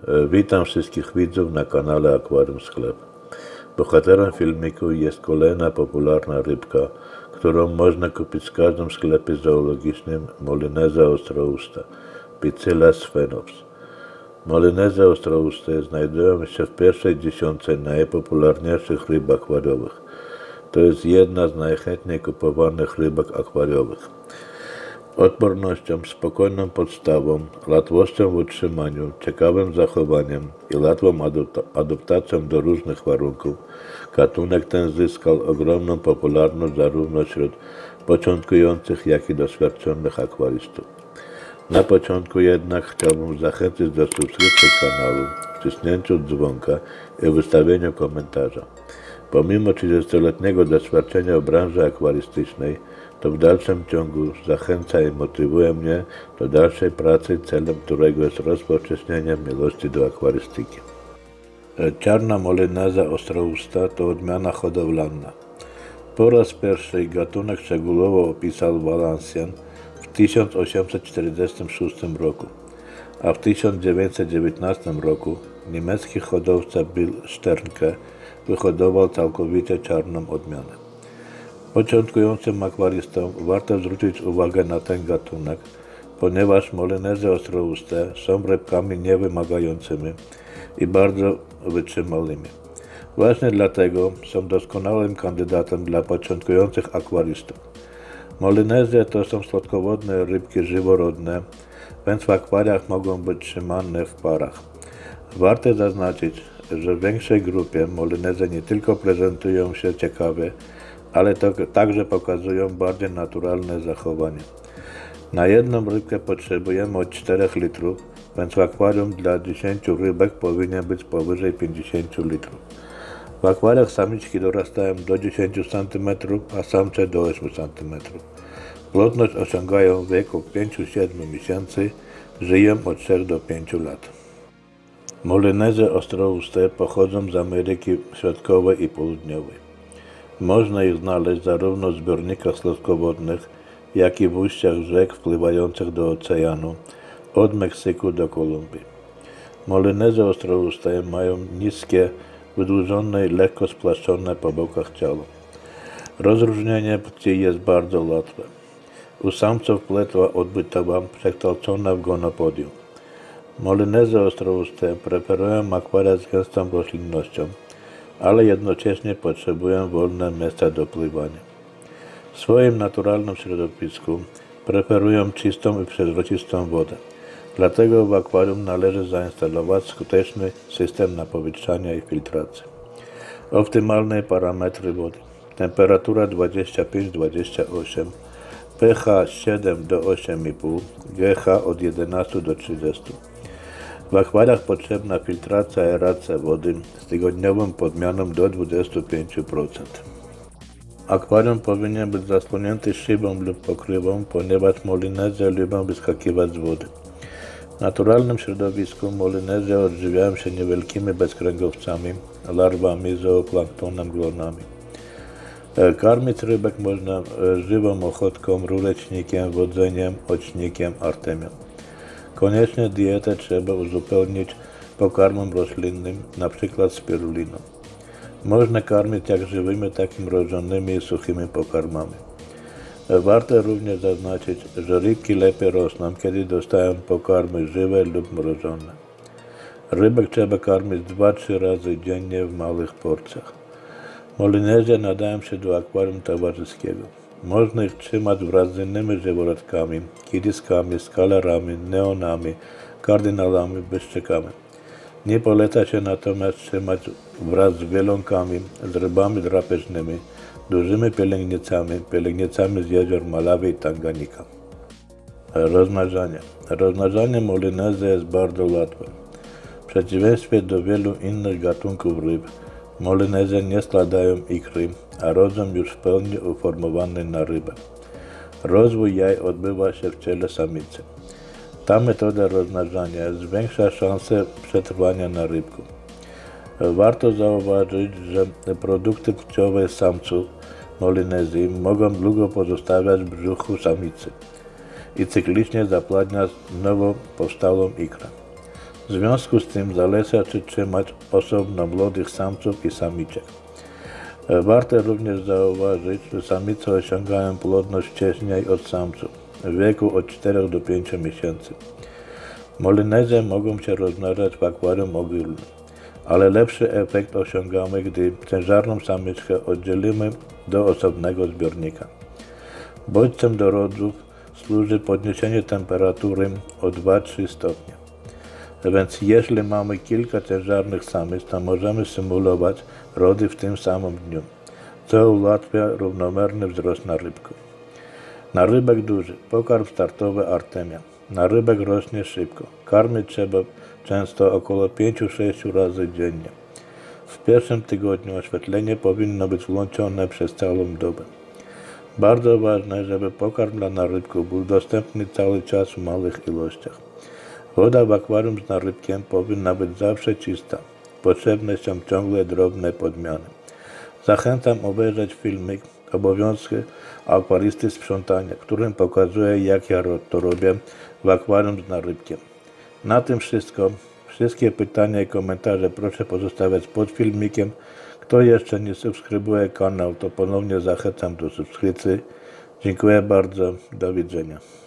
Witam wszystkich widzów na kanale Akwarium Sklep. Bohaterem filmiku jest kolejna popularna rybka, którą można kupić w każdym sklepie zoologicznym, Molyneza ostrousta, Picyla sphenops. Molyneza ostrousta znajdują się w pierwszej dziesiątce najpopularniejszych ryb akwariowych. To jest jedna z najchętniej kupowanych rybek akwariowych. Odpornością, spokojną podstawą, łatwością w utrzymaniu, ciekawym zachowaniem i łatwą adaptacją do różnych warunków, gatunek ten zyskał ogromną popularność zarówno wśród początkujących, jak i doświadczonych akwarystów. Na początku jednak chciałbym zachęcić do subskrypcji kanału, wcisnięciu dzwonka i wystawienia komentarza. Pomimo 30-letniego doświadczenia w branży akwarystycznej, to w dalszym ciągu zachęca i motywuje mnie do dalszej pracy, celem którego jest rozpowszechnienie miłości do akwarystyki. Czarna molyneza ostrousta to odmiana hodowlana. Po raz pierwszy gatunek szczegółowo opisał Valenciennes w 1846 roku, a w 1919 roku niemiecki hodowca Bill Sternke wyhodował całkowicie czarną odmianę. Początkującym akwarystom warto zwrócić uwagę na ten gatunek, ponieważ molynezy ostrouste są rybkami niewymagającymi i bardzo wytrzymałymi. Właśnie dlatego są doskonałym kandydatem dla początkujących akwarystów. Molynezy to są słodkowodne rybki żyworodne, więc w akwariach mogą być trzymane w parach. Warto zaznaczyć, że w większej grupie molynezy nie tylko prezentują się ciekawie, ale także pokazują bardziej naturalne zachowanie. Na jedną rybkę potrzebujemy od 4 litrów, więc w akwarium dla 10 rybek powinien być powyżej 50 litrów. W akwariach samiczki dorastają do 10 cm, a samce do 8 cm. Płodność osiągają w wieku 5-7 miesięcy, żyją od 3 do 5 lat. Molynezy ostrouste pochodzą z Ameryki Środkowej i Południowej. Można ich znaleźć zarówno w zbiornikach słodkowodnych, jak i w ujściach rzek wpływających do oceanu, od Meksyku do Kolumbii. Molynezy ostrouste mają niskie, wydłużone i lekko spłaszczone po bokach ciała. Rozróżnienie płci jest bardzo łatwe. U samców płetwa odbytowa przekształcona w gonopodium. Molynezy ostrouste preferują akwaria z gęstą roślinnością, ale jednocześnie potrzebują wolne miejsca do pływania. W swoim naturalnym środowisku preferują czystą i przezroczystą wodę. Dlatego w akwarium należy zainstalować skuteczny system napowietrzania i filtracji. Optymalne parametry wody: temperatura 25-28, pH 7 do 8,5, GH od 11 do 30. W akwariach potrzebna filtracja i aeracja wody z tygodniową podmianą do 25%. Akwarium powinien być zasłonięty szybą lub pokrywą, ponieważ molynezy lubią wyskakiwać z wody. W naturalnym środowisku molynezy odżywiają się niewielkimi bezkręgowcami, larwami, zooplanktonem, glonami. Karmić rybek można żywą ochotką, rurecznikiem, wodzeniem, ocznikiem, artemią. Koniecznie dietę trzeba uzupełnić pokarmem roślinnym, np. spiruliną. Można karmić jak żywymi, tak i mrożonymi i suchymi pokarmami. Warto również zaznaczyć, że rybki lepiej rosną, kiedy dostają pokarmy żywe lub mrożone. Rybek trzeba karmić 2-3 razy dziennie w małych porcjach. Molynezy nadają się do akwarium towarzyskiego. Można ich trzymać wraz z innymi żyworodkami, kiriskami, skalarami, neonami, kardynalami, błyszczykami. Nie poleca się natomiast trzymać wraz z wielonkami, z rybami drapieżnymi, dużymi pielęgnicami z jezior Malawi i Tanganika. Rozmnażanie. Rozmnażanie molynezy jest bardzo łatwe. W przeciwieństwie do wielu innych gatunków ryb, molynezy nie składają ikry, a rodzą już w pełni uformowany na rybę. Rozwój jaj odbywa się w ciele samicy. Ta metoda rozmnażania zwiększa szanse przetrwania na rybku. Warto zauważyć, że produkty płciowe samców molynezy mogą długo pozostawać w brzuchu samicy i cyklicznie zapładniać nowo powstałą ikrę. W związku z tym zaleca się trzymać osobno młodych samców i samiczek. Warto również zauważyć, że samice osiągają płodność wcześniej od samców, w wieku od 4 do 5 miesięcy. Molinezy mogą się rozmnażać w akwarium ogólnym, ale lepszy efekt osiągamy, gdy ciężarną samiczkę oddzielimy do osobnego zbiornika. Bodźcem do rodów służy podniesienie temperatury o 2-3 stopnie. Więc jeśli mamy kilka ciężarnych samic, to możemy symulować rody w tym samym dniu, co ułatwia równomierny wzrost narybków. Narybek duży, pokarm startowy Artemia. Narybek rośnie szybko. Karmić trzeba często około 5-6 razy dziennie. W pierwszym tygodniu oświetlenie powinno być włączone przez całą dobę. Bardzo ważne, żeby pokarm dla narybków był dostępny cały czas w małych ilościach. Woda w akwarium z narybkiem powinna być zawsze czysta. Potrzebne są ciągle drobne podmiany. Zachęcam obejrzeć filmik Obowiązki akwarysty sprzątania, w którym pokazuję, jak ja to robię w akwarium z narybkiem. Na tym wszystko. Wszystkie pytania i komentarze proszę pozostawiać pod filmikiem. Kto jeszcze nie subskrybuje kanał, to ponownie zachęcam do subskrypcji. Dziękuję bardzo. Do widzenia.